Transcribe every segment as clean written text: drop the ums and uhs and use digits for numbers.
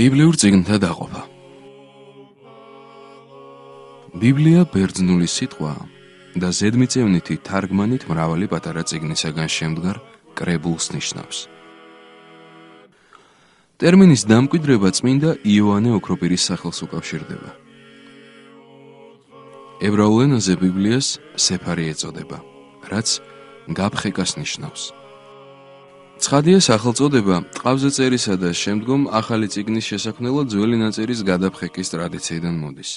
ბიბლიურ წიგნთა დაყოფა. ბიბლია ბერძნული სიტყვაა და ზედმიწევნითი თარგმანით მრავალი პატარა წიგნისაგან შემდგარ კრებულს ნიშნავს. ტერმინის დამკვიდრება წმინდა იოანე ოქროპირის სახელს უკავშირდება. ებრაულ ენაზე ბიბლიას სეფარი ეწოდება, რაც გაფხეკას ნიშნავს. ცხადია სახელწოდება ტყავზე წერისა და შემდგომ ახალი წიგნის შესაქმნელად ძველი ნაწერის გადაფხეკის ტრადიციიდან მოდის.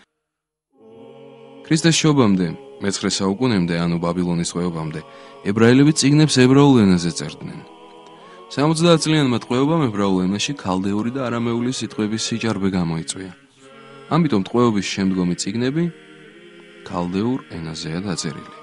ქრისტეს შობამდე, მე-9 საუკუნემდე, ანუ ბაბილონის ტყვეობამდე, ებრაელები წიგნებს ებრაულ ენაზე წერდნენ. 70 წლიანმა ტყვეობამ ებრაულ ენაში ქალდეური და არამეული სიტყვების სიჭარბე გამოიწვია. ამიტომ ტყვეობის შემდგომი წიგნები ქალდეურ ენაზეა დაწერილი.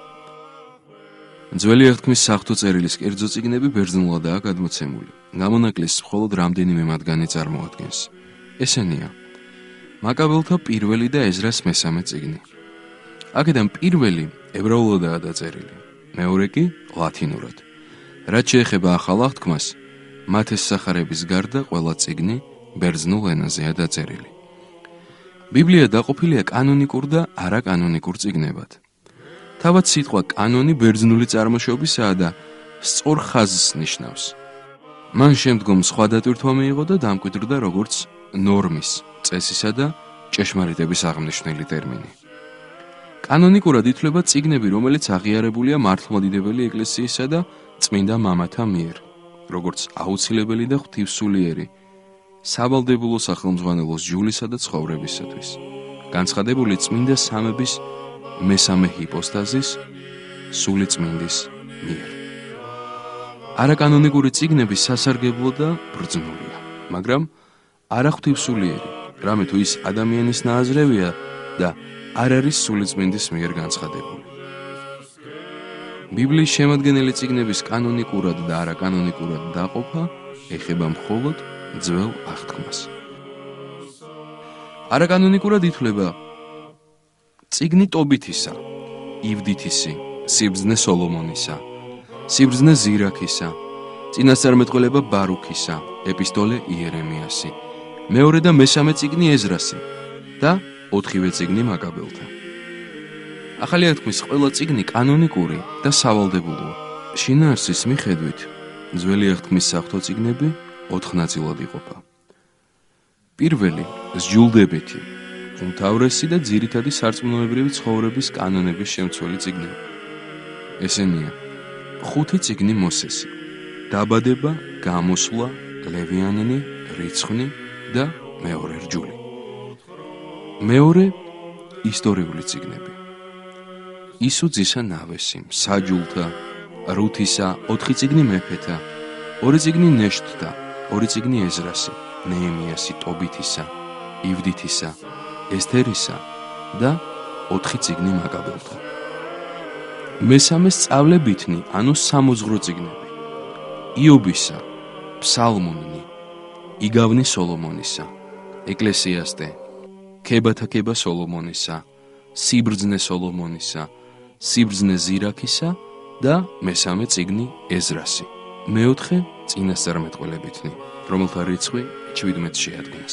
ძველი აღთქმის საღვთო წერილის კერძო წიგნები ბერძნულადაა გადმოცემული. გამონაკლისს მხოლოდ რამდენიმე მათგანი წარმოადგენს. ესენია: მაკაბელთა პირველი და ეზრას მესამე წიგნი. აქედან პირველი ებრაულადაა დაწერილი, მეორე კი ლათინურად. რაც შეეხება ახალ აღთქმას, მათეს სახარების გარდა ყველა წიგნი ბერძნულ ენაზეა დაწერილი. ბიბლია დაყოფილია კანონიკურ და არაკანონიკურ წიგნებად. თავად სიტყვა კანონი ბერძნული წარმოშობისაა და სწორ ხაზს ნიშნავს. მან შემდგომ სხვა დატვირთვა მიიღო და დამკვიდრდა როგორც ნორმის, წესისა და ჭეშმარიტების აღმნიშვნელი ტერმინი. კანონიკურად ითვლება წიგნები, რომელიც აღიარებულია მართლმადიდებელი ეკლესიისა და წმინდა მამათა მიერ, როგორც აუცილებელი და ღვთივსულიერი, სავალდებულო სახელმძღვანელოს ჯულისა და ცხოვრებისათვის, განცხადებული წმინდა სამების მესამე ჰიპოსტაზის, სული წმინდის მიერ. არაკანონიკური წიგნები სასარგებლო და ბრძნულია, მაგრამ არა ღვთივსულიერი, რამე თუ ის ადამიანის ნააზრევია და არ არის სული წმინდის მიერ განცხადებული. ბიბლიის შემადგენელი წიგნების კანონიკურად და არაკანონიკურად დაყოფა ეხება მხოლოდ ძველ აღთქმას. არაკანონიკურად ითვლება წიგნი ტობითისა, ივდითისი, სიბრძნე სოლომონისა, სიბრძნე ზირაქისა, წინასწარმეტყველება ბარუქისა, ეპისტოლე იერემიასი, მეორე და მესამე წიგნი ეზრასი და 4-ვე წიგნი მაკაბელთა. ახალი აღთქმის ყველა წიგნი კანონიკური და სავალდებულოა. შინაარსის მიხედვით, ძველი აღთქმის საღვთო წიგნები 4 ნაწილად იყოფა. პირველი, სჯულდებითი, უმთავრესი და ძირითადი სარწმუნოებრივი ცხოვრების კანონების შემცველი წიგნები. ესენია: 5 წიგნი მოსესი, დაბადება, გამოსვლა, ლევიანნი, რიცხვი და მეორე რჯული. მეორე, ისტორიული წიგნები. ისუძისა ნავესი, საჯულთა, რუთისა, 4 წიგნი მეფეთა, 2 წიგნი ნეშტთა, 2 წიგნი ეზრასი, ნეემიასი, ტობითისა, ივდითისა, ესთერისა და 4 წიგნი მაკაბელთა. მესამე სწავლებითნი, ანუ სამოძღვრო წიგნები. იობისა, ფსალმუნი, იგავნი სოლომონისა, ეკლესიასტე, ქებათა ქება სოლომონისა, სიბრძნე სოლომონისა, სიბრძნე ზირაქისა და მესამე წიგნი ეზრასი. მეოთხე წინასწარმეტყველებითნი, რომელთა რიცხვი 17 შეადგენს.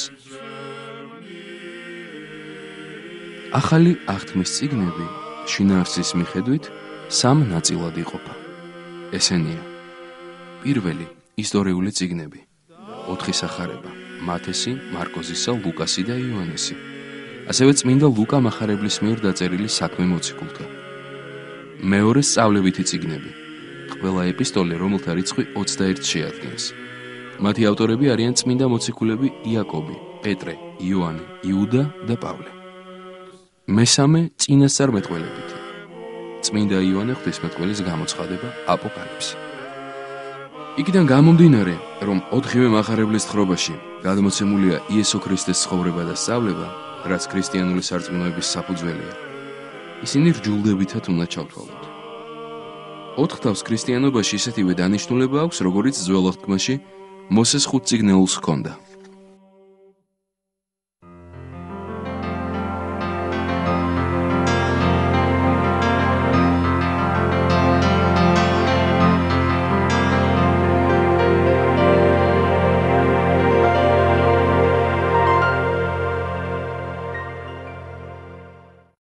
ახალი აღთქმის წიგნები შინაარსის მიხედვით 3 ნაწილად იყოფა. ესენია: პირველი, ისტორიული წიგნები, 4 სახარება, მათესი, მარკოზისა, ლუკასი და იოანესი, ასევე წმინდა ლუკა მახარებლის მიერ დაწერილი საქმე მოციქულთა. მეორე, სწავლებითი წიგნები, ყველა ეპისტოლე, რომელთა რიცხვი 21 შეადგენს. მათი ავტორები არიან წმინდა მოციქულები იაკობი, პეტრე, იოანე, იუდა და პავლე. მესამე, წინასწარმეტყველებითი, წმინდა იოანე ღვთისმეტყველის გამოცხადება, აპოკალიფსი. იქიდან გამომდინარე, რომ 4-ვე მახარებლის თხრობაში გადმოცემულია იესო ქრისტეს ცხოვრება და სწავლება, რაც ქრისტიანული სარწმუნოების საფუძველია, ისინი რჯულდებითად უნდა ჩავთვალოთ. 4 თავს ქრისტიანობაში ისეთივე დანიშნულება აქვს, როგორიც ძველ აღთქმაში მოსეს 5 წიგნეულს ჰქონდა.